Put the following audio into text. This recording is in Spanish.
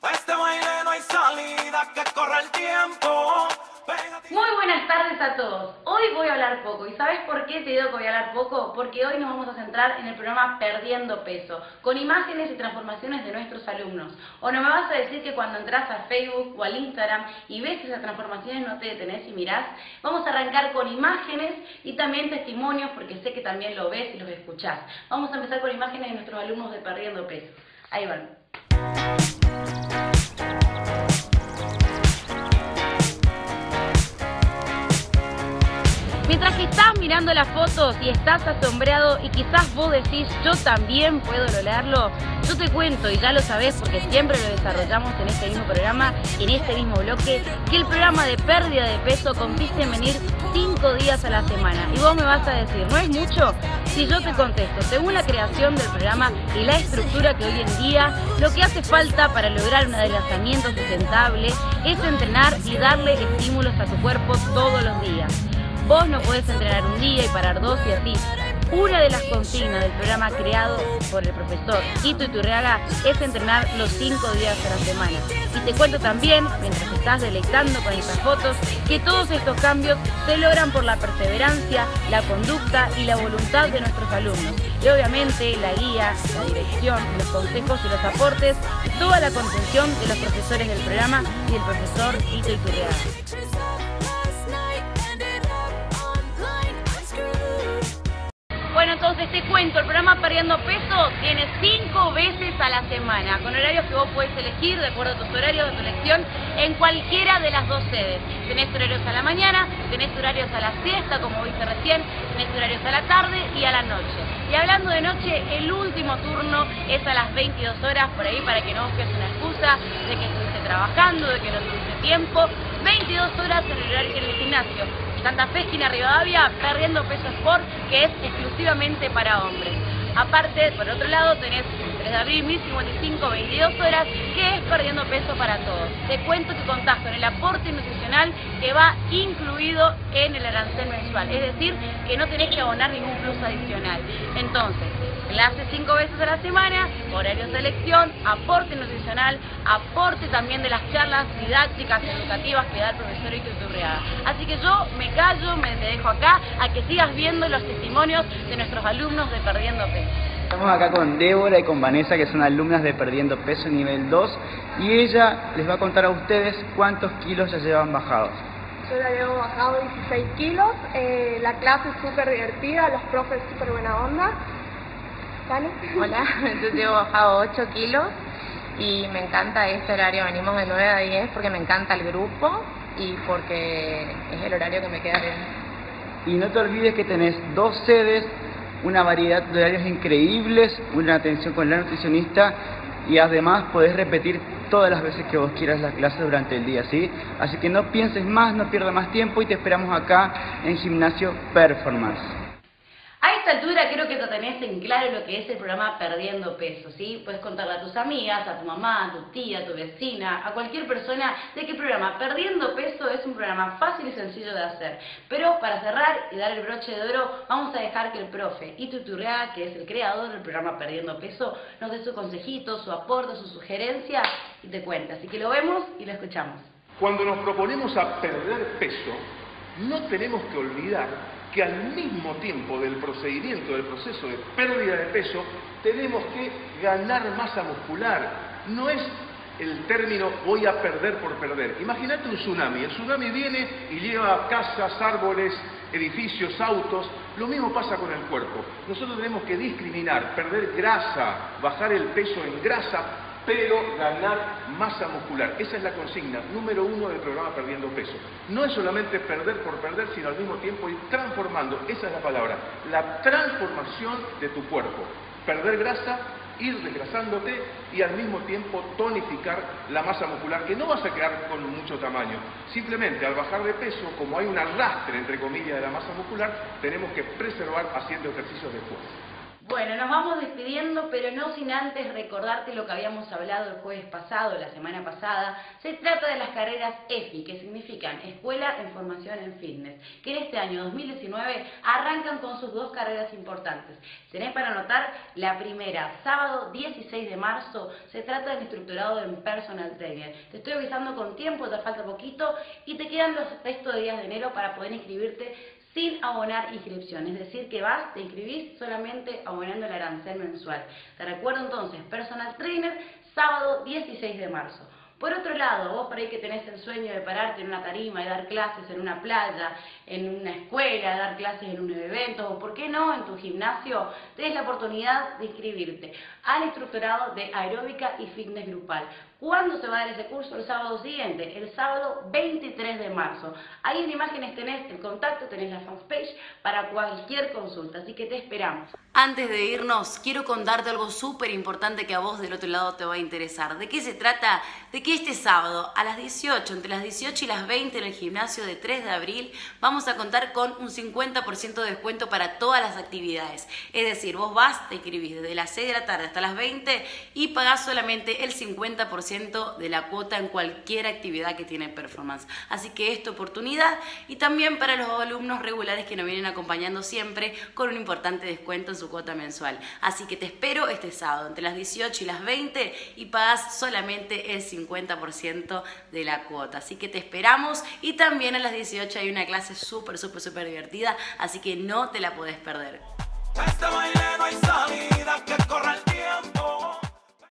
Este baile no hay salida, que corre el tiempo. Muy buenas tardes a todos. Hoy voy a hablar poco. ¿Y sabes por qué te digo que voy a hablar poco? Porque hoy nos vamos a centrar en el programa Perdiendo Peso, con imágenes y transformaciones de nuestros alumnos. ¿O no me vas a decir que cuando entras a Facebook o al Instagram y ves esas transformaciones no te detenés y mirás? Vamos a arrancar con imágenes y también testimonios, porque sé que también lo ves y los escuchás. Vamos a empezar con imágenes de nuestros alumnos de Perdiendo Peso. Ahí van. Mientras que estás mirando las fotos y estás asombrado y quizás vos decís, yo también puedo lograrlo, yo te cuento, y ya lo sabés porque siempre lo desarrollamos en este mismo programa, en este mismo bloque, que el programa de pérdida de peso consiste en venir 5 días a la semana. Y vos me vas a decir, ¿no es mucho? Si yo te contesto, según la creación del programa y la estructura que hoy en día, lo que hace falta para lograr un adelgazamiento sustentable es entrenar y darle estímulos a tu cuerpo todos los días. Vos no podés entrenar un día y parar 2 y así. Una de las consignas del programa creado por el profesor Ito Iturriaga es entrenar los 5 días a la semana. Y te cuento también, mientras te estás deleitando con estas fotos, que todos estos cambios se logran por la perseverancia, la conducta y la voluntad de nuestros alumnos. Y obviamente la guía, la dirección, los consejos y los aportes, y toda la contención de los profesores del programa y del profesor Ito Iturriaga. Bueno, entonces te cuento, el programa Perdiendo Peso tiene 5 veces a la semana, con horarios que vos podés elegir de acuerdo a tus horarios de tu elección en cualquiera de las 2 sedes. Tenés horarios a la mañana, tenés horarios a la siesta, como viste recién, tenés horarios a la tarde y a la noche. Y hablando de noche, el último turno es a las 22 horas, por ahí para que no busques una excusa de que estuviste trabajando, de que no tuviste tiempo. 22 horas en el horario en el gimnasio Santa Fe, esquina Rivadavia, Perdiendo Peso Sport, que es exclusivamente para hombres. Aparte, por otro lado, tenés 3 de abril, 1055, 22 horas, que es Perdiendo Peso para todos. Te cuento que contás con el aporte nutricional que va incluido en el arancel mensual, es decir, que no tenés que abonar ningún plus adicional. Entonces, clase 5 veces a la semana, horarios de elección, aporte nutricional, aporte también de las charlas didácticas y educativas que da el profesor Ito Iturriaga. Así que yo me callo, me dejo acá a que sigas viendo los testimonios de nuestros alumnos de Perdiendo Peso. Estamos acá con Débora y con Vanessa, que son alumnas de Perdiendo Peso nivel 2, y ella les va a contar a ustedes cuántos kilos ya llevan bajados. Yo ya llevo bajado 16 kilos, la clase es súper divertida, los profes súper buena onda. ¿Vale? Hola, yo llevo bajado 8 kilos y me encanta este horario, venimos de 9 a 10 porque me encanta el grupo y porque es el horario que me queda bien. Y no te olvides que tenés 2 sedes, una variedad de horarios increíbles, una atención con la nutricionista y además podés repetir todas las veces que vos quieras la clase durante el día, ¿sí? Así que no pienses más, no pierdas más tiempo y te esperamos acá en Gimnasio Performance. A esta altura creo que te tenés en claro lo que es el programa Perdiendo Peso, ¿sí? Puedes contarle a tus amigas, a tu mamá, a tu tía, a tu vecina, a cualquier persona de que el programa Perdiendo Peso es un programa fácil y sencillo de hacer. Pero para cerrar y dar el broche de oro, vamos a dejar que el profe Ito Iturriaga, que es el creador del programa Perdiendo Peso, nos dé su consejito, su aporte, su sugerencia y te cuente. Así que lo vemos y lo escuchamos. Cuando nos proponemos a perder peso, no tenemos que olvidar que al mismo tiempo del procedimiento, del proceso de pérdida de peso, tenemos que ganar masa muscular. No es el término voy a perder por perder. Imagínate un tsunami. El tsunami viene y lleva casas, árboles, edificios, autos. Lo mismo pasa con el cuerpo. Nosotros tenemos que discriminar, perder grasa, bajar el peso en grasa, pero ganar masa muscular. Esa es la consigna número 1 del programa Perdiendo Peso. No es solamente perder por perder, sino al mismo tiempo ir transformando, esa es la palabra, la transformación de tu cuerpo. Perder grasa, ir desgrasándote y al mismo tiempo tonificar la masa muscular, que no vas a quedar con mucho tamaño. Simplemente al bajar de peso, como hay un arrastre, entre comillas, de la masa muscular, tenemos que preservar haciendo ejercicios de fuerza. Bueno, nos vamos despidiendo, pero no sin antes recordarte lo que habíamos hablado el jueves pasado, la semana pasada. Se trata de las carreras EFI, que significan Escuela en Formación en Fitness, que en este año 2019 arrancan con sus 2 carreras importantes. Tenés para anotar la primera, sábado 16 de marzo, se trata del instructorado en Personal Trainer. Te estoy avisando con tiempo, te falta poquito, y te quedan los restos de días de enero para poder inscribirte sin abonar inscripción, es decir que te inscribís solamente abonando el arancel mensual. Te recuerdo entonces, Personal Trainer, sábado 16 de marzo. Por otro lado, vos por ahí que tenés el sueño de pararte en una tarima y dar clases en una playa, en una escuela, dar clases en un evento, o por qué no, en tu gimnasio, tenés la oportunidad de inscribirte al instructorado de aeróbica y fitness grupal. ¿Cuándo se va a dar ese curso? El sábado siguiente, el sábado 23 de marzo. Ahí en imágenes tenés el contacto, tenés la fanpage para cualquier consulta, así que te esperamos. Antes de irnos, quiero contarte algo súper importante que a vos del otro lado te va a interesar. ¿De qué se trata? De que este sábado a las 18, entre las 18 y las 20 en el gimnasio de 3 de abril, vamos a contar con un 50% de descuento para todas las actividades. Es decir, vos te inscribís desde las 6 de la tarde hasta las 20 y pagás solamente el 50% de la cuota en cualquier actividad que tiene Performance. Así que esta oportunidad, y también para los alumnos regulares que nos vienen acompañando siempre con un importante descuento en su cuota mensual. Así que te espero este sábado entre las 18 y las 20 y pagás solamente el 50% de la cuota. Así que te esperamos, y también a las 18 hay una clase súper divertida, así que no te la podés perder. A este baile no hay salida, que corra el tiempo.